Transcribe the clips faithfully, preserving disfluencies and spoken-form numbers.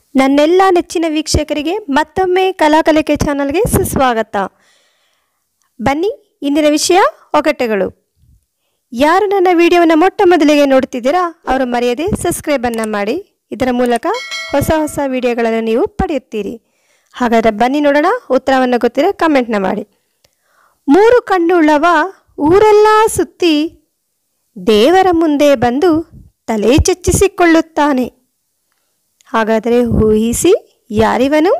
ನನ್ನೆಲ್ಲ ನೆಚ್ಚಿನ ವೀಕ್ಷಕರಿಗೆ ಮತ್ತೊಮ್ಮೆ ಕಲಾಕಲಿಕೆ ಚಾನಲ್ಗೆ ಸುಸ್ವಾಗತ. ಬನ್ನಿ, ಇಂದಿನ ವಿಷಯ ಒಗಟುಗಳು. ಯಾರು ನನ್ನ ವಿಡಿಯೋವನ್ನು ಮೊಟ್ಟ ಮೊದಲಿಗೆ ನೋಡ್ತಿದ್ದೀರಾ ಅವರು ಮರೆಯದೆ ಸಬ್ಸ್ಕ್ರೈಬ್ ಅನ್ನು ಮಾಡಿ. ಇದರ ಮೂಲಕ ಹೊಸ ಹೊಸ ವಿಡಿಯೋಗಳನ್ನು ನೀವು ಪಡೆಯುತ್ತೀರಿ. ಹಾಗಾದರೆ ಬನ್ನಿ ನೋಡೋಣ. ಉತ್ತರವನ್ನು ಗೊತ್ತಿರೋ ಕಮೆಂಟ್ನ ಮಾಡಿ. ಮೂರು ಕಣ್ಣುಳ್ಳವ ಊರೆಲ್ಲ ಸುತ್ತಿ ದೇವರ ಮುಂದೆ ಬಂದು ತಲೆ ಚಚ್ಚಿಸಿಕೊಳ್ಳುತ್ತಾನೆ. ಹಾಗಾದರೆ ಊಹಿಸಿ ಯಾರಿವನು?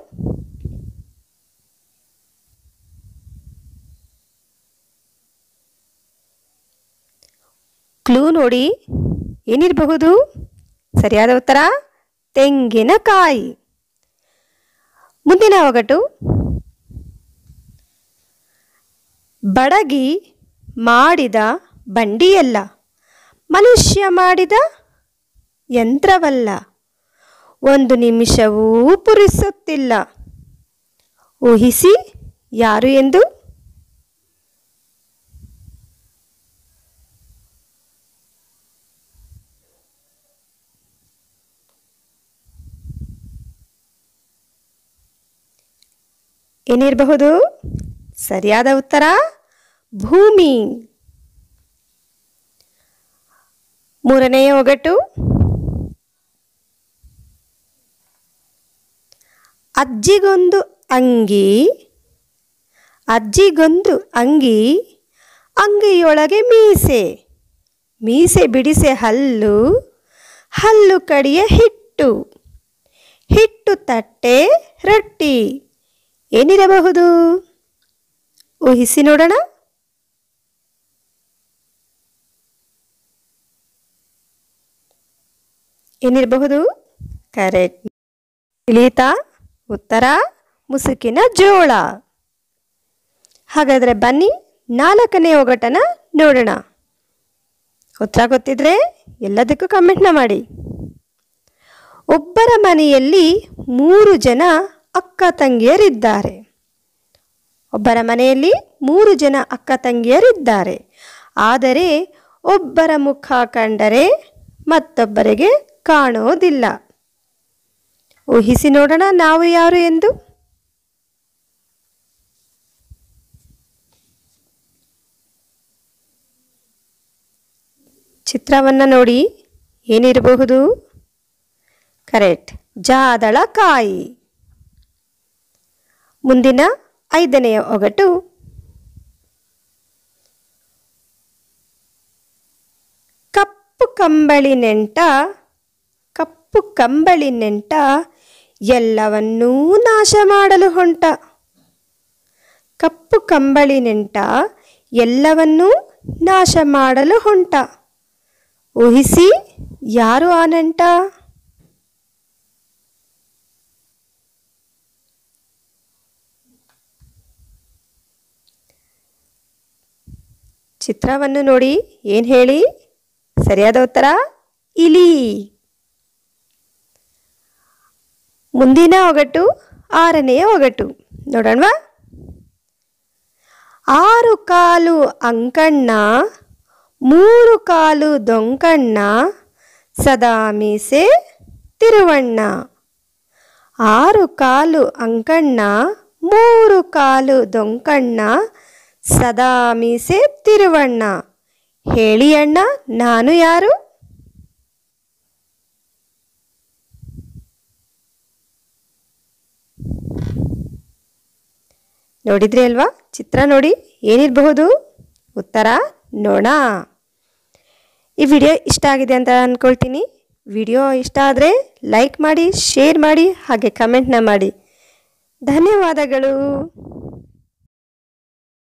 ಕ್ಲೂ ನೋಡಿ, ಏನಿರಬಹುದು? ಸರಿಯಾದ ಉತ್ತರ ತೆಂಗಿನಕಾಯಿ. ಮುಂದಿನ ಒಗಟು. ಬಡಗಿ ಮಾಡಿದ ಬಂಡಿಯಲ್ಲ, ಮನುಷ್ಯ ಮಾಡಿದ ಯಂತ್ರವಲ್ಲ, ಒಂದು ನಿಮಿಷವೂ ಪುರಿಸುತ್ತಿಲ್ಲ. ಊಹಿಸಿ ಯಾರು ಎಂದು? ಏನಿರಬಹುದು? ಸರಿಯಾದ ಉತ್ತರ ಭೂಮಿ. ಮೂರನೆಯ ಒಗಟು. ಅಜ್ಜಿಗೊಂದು ಅಂಗಿ, ಅಜ್ಜಿಗೊಂದು ಅಂಗಿ, ಅಂಗಿಯೊಳಗೆ ಮೀಸೆ, ಮೀಸೆ ಬಿಡಿಸೆ ಹಲ್ಲು, ಹಲ್ಲು ಕಡಿಯ ಹಿಟ್ಟು, ಹಿಟ್ಟು ತಟ್ಟೆ ರೊಟ್ಟಿ. ಏನಿರಬಹುದು? ಊಹಿಸಿ ನೋಡೋಣ. ಏನಿರಬಹುದು? ಕರೆಕ್ಟ್. ತಿಳಿಯಿತಾ? ಉತ್ತರ ಮುಸುಕಿನ ಜೋಳ. ಹಾಗಾದರೆ ಬನ್ನಿ ನಾಲ್ಕನೇ ಒಗಟನ ನೋಡೋಣ. ಉತ್ತರ ಗೊತ್ತಿದ್ರೆ ಎಲ್ಲದಕ್ಕೂ ಕಮೆಂಟ್ನ ಮಾಡಿ. ಒಬ್ಬರ ಮನೆಯಲ್ಲಿ ಮೂರು ಜನ ಅಕ್ಕ ತಂಗಿಯರಿದ್ದಾರೆ. ಒಬ್ಬರ ಮನೆಯಲ್ಲಿ ಮೂರು ಜನ ಅಕ್ಕ ತಂಗಿಯರಿದ್ದಾರೆ. ಆದರೆ ಒಬ್ಬರ ಮುಖ ಕಂಡರೆ ಮತ್ತೊಬ್ಬರಿಗೆ ಕಾಣೋದಿಲ್ಲ. ಊಹಿಸಿ ನೋಡೋಣ ನಾವು ಯಾರು ಎಂದು. ಚಿತ್ರವನ್ನು ನೋಡಿ, ಏನಿರಬಹುದು? ಕರೆಕ್ಟ್, ಜಾದಳಕಾಯಿ. ಮುಂದಿನ ಐದನೆಯ ಒಗಟು. ಕಪ್ಪು ಕಂಬಳಿ ನೆಂಟ, ಕಪ್ಪು ಕಂಬಳಿ ನೆಂಟ, ಎಲ್ಲವನ್ನೂ ನಾಶ ಮಾಡಲು ಹೊಂಟ. ಕಪ್ಪು ಕಂಬಳಿ ನೆಂಟ, ಎಲ್ಲವನ್ನೂ ನಾಶ ಮಾಡಲು ಹೊಂಟ. ಊಹಿಸಿ ಯಾರು ಆ ನೆಂಟ? ಚಿತ್ರವನ್ನು ನೋಡಿ, ಏನು ಹೇಳಿ? ಸರಿಯಾದ ಉತ್ತರ ಇಲಿ. ಮುಂದಿನ ಒಗಟು ಆರನೆಯ ಒಗಟು ನೋಡೋಣವಾ. ಆರು ಕಾಲು ಅಂಕಣ್ಣ, ಮೂರು ಕಾಲು ದೊಂಕಣ್ಣ, ಸದಾ ಮೀಸೆ ತಿರುವಣ್ಣ. ಆರು ಕಾಲು ಅಂಕಣ್ಣ, ಮೂರು ಕಾಲು ದೊಂಕಣ್ಣ, ಸದಾ ಮೀಸೆ ತಿರುವಣ್ಣ. ಹೇಳಿ ಅಣ್ಣ, ನಾನು ಯಾರು? ನೋಡಿದ್ರಿ ಅಲ್ವಾ? ಚಿತ್ರ ನೋಡಿ, ಏನಿರಬಹುದು? ಉತ್ತರ ನೋಣ. ಈ ವಿಡಿಯೋ ಇಷ್ಟ ಆಗಿದೆ ಅಂತ ಅಂದ್ಕೊಳ್ತೀನಿ. ವಿಡಿಯೋ ಇಷ್ಟ ಆದರೆ ಲೈಕ್ ಮಾಡಿ, ಶೇರ್ ಮಾಡಿ, ಹಾಗೆ ಕಮೆಂಟ್ನ ಮಾಡಿ. ಧನ್ಯವಾದಗಳು.